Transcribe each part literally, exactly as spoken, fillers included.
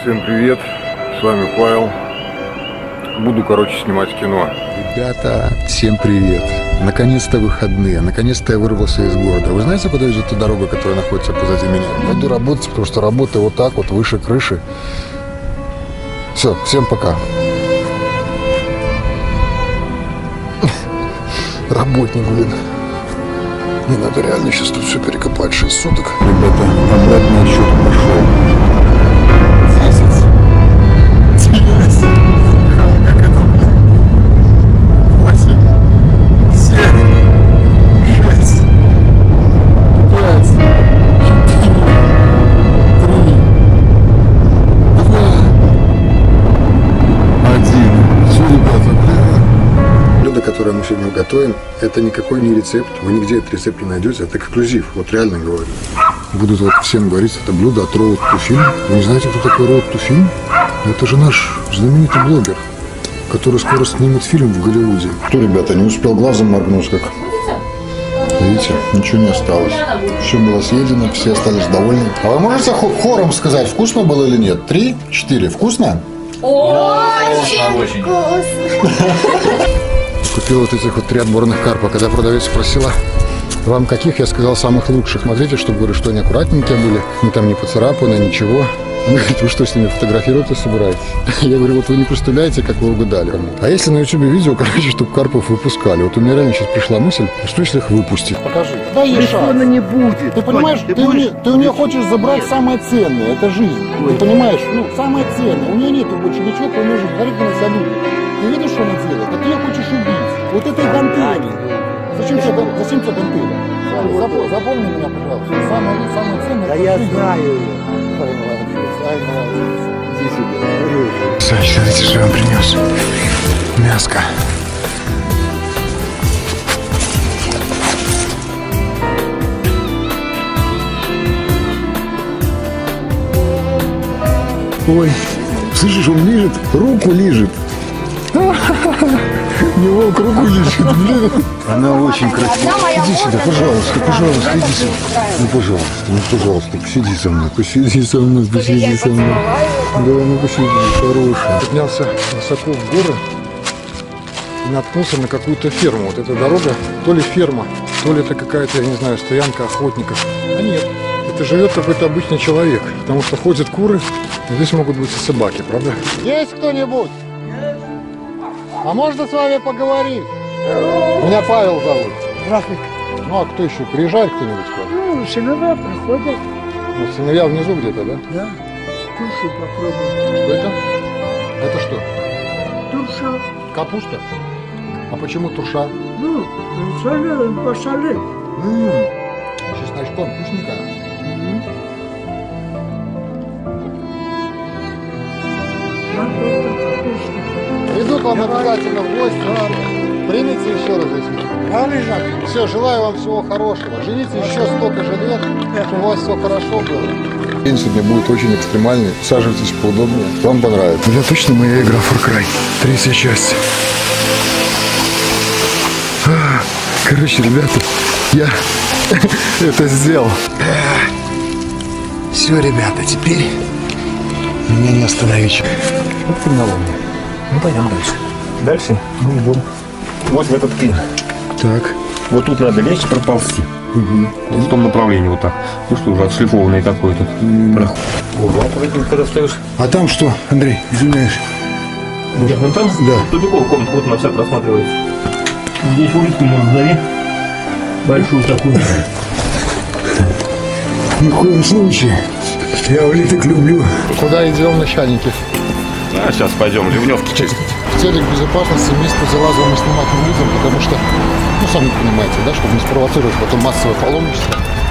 Всем привет, с вами Павел. Буду, короче, снимать кино. Ребята, всем привет. Наконец-то выходные, наконец-то я вырвался из города. Вы знаете, куда идет та дорога, которая находится позади меня? Пойду работать, потому что работаю вот так вот, выше крыши. Все, всем пока. Работник, блин. Мне надо реально сейчас тут все перекопать, шесть суток. Ребята, обратный отсчет пошел. Которое мы сегодня готовим, это никакой не рецепт. Вы нигде этот рецепт не найдете, это эксклюзив. Вот реально говорю. Будут вот всем говорить, это блюдо от Road to Film. Вы не знаете, кто такой Road to Film? Это же наш знаменитый блогер, который скоро снимет фильм в Голливуде. Кто, ребята, не успел глазом моргнуть, как... Видите, ничего не осталось. Все было съедено, все остались довольны. А вы можете хором сказать, вкусно было или нет? Три, четыре. Вкусно? Очень вкусно. Купил вот этих вот три отборных карпа. Когда продавец спросила, вам каких, я сказал, самых лучших. Смотрите, чтобы, говорю, что они аккуратненькие были, не там не поцарапаны, ничего. Он говорит, вы что, с ними фотографироваться собираетесь? Я говорю, вот вы не представляете, как вы угадали. А если на ютубе видео, короче, чтобы карпов выпускали? Вот у меня реально сейчас пришла мысль, что если их выпустить? Покажи. Да, Еша. Она не будет. Ты понимаешь, ты, ты, у нее, ты у нее хочешь забрать самое ценное, это жизнь. Ой. Ты понимаешь, ну, самое ценное. У нее нету больше ничего, кроме жизни. Смотри, как она салют. Ты видишь, что она делает? А ты ее хочешь убить. Вот этой гантели. Зачем тебе, зачем тебе гантели? Запомни, запомни меня, пожалуйста. Самое, самое ценное. Да я жизнь. Знаю ее. Ай, молодец, ай, молодец. Иди сюда. Саныч, смотрите, что я вам принес. Мяско. Ой, слышишь, он лижет, руку лижет. Не волк, руку лижет, блин. Она очень красивая. Иди сюда, пожалуйста, пожалуйста, иди сюда. Ну, пожалуйста, ну, пожалуйста, посиди со мной, посиди со мной, посиди со мной. Да, ну, посиди, хорошая. Поднялся высоко в горы и наткнулся на какую-то ферму. Вот эта дорога, то ли ферма, то ли это какая-то, я не знаю, стоянка охотников. А нет, это живет какой-то обычный человек, потому что ходят куры, и здесь могут быть и собаки, правда? Есть кто-нибудь? А можно с вами поговорить? Меня Павел зовут. Здравствуйте. Ну, а кто еще? Приезжает кто-нибудь к вам? Ну, сыновья проходят. Ну, сыновья внизу где-то, да? Да. Тушу попробуем. Что это? Это что? Туша. Капуста? А почему туша? Ну, солим, посолим. М-м-м. С чесночком, вкусненькая. М-м. Капуста. Приду к вам обязательно в гости. Примите еще раз здесь. Все, желаю вам всего хорошего. Живите еще столько же лет, чтобы у вас все хорошо было. День сегодня будет очень экстремальный. Саживайтесь поудобнее. Вам понравится. Это точно моя игра Far Cry. Третья часть. А, короче, ребята, я это сделал. Все, ребята, теперь меня не остановить. Вот кинолом. Ну, пойдем дальше. Дальше мы идем вот в этот пин. Так. Вот тут надо лечь и проползти. Угу. Вот в том направлении вот так. Ну что, уже отшлифованный такой тут проход. О, когда встаешь. А там что, Андрей, извиняюсь? Где, вон там? Да. Тупиков комната, вот она вся просматривается. Здесь улитку можно зови. Большую такую. Ни в коем случае. Я улиток люблю. Куда идем, начальники? А сейчас пойдем ливневки чистить. В целях безопасности место залаза мы снимать не будем, потому что, ну, сами понимаете, да, чтобы не спровоцировать потом массовое паломничество.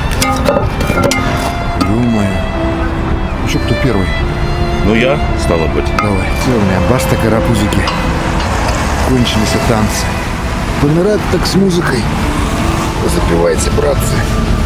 Ё-моё. Ну что, кто первый? Ну я, стало быть. Давай. Все, у меня баста, карапузики. Кончились танцы. Помирать так с музыкой. Запивайте, братцы.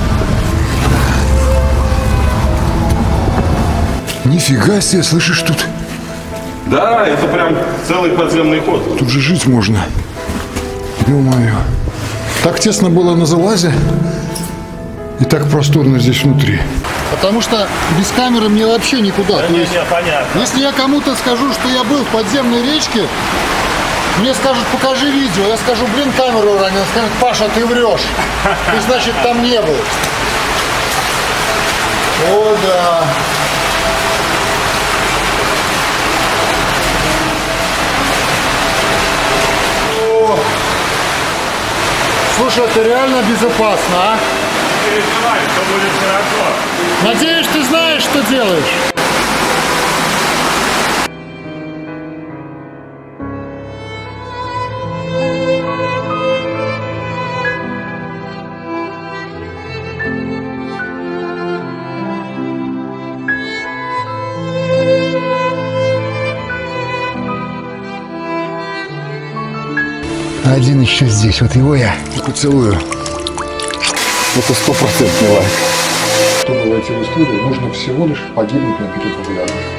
Нифига себе, слышишь, тут... Да, это прям целый подземный ход. Тут же жить можно. Ё-моё. Так тесно было на залазе и так просторно здесь внутри. Потому что без камеры мне вообще никуда. Да То не, есть, не, понятно. если я кому-то скажу, что я был в подземной речке, мне скажут, покажи видео. Я скажу, блин, камеру уронил. Скажут, Паша, ты врешь. Ты, значит, там не был. О, да. О. Слушай, это реально безопасно, а? Не переживай, все будет хорошо. Надеюсь, ты знаешь, что делаешь. Один еще здесь, вот его я поцелую. Это стопроцентный лайк. Чтобы войти в историю, нужно всего лишь погибнуть на перед взглядом.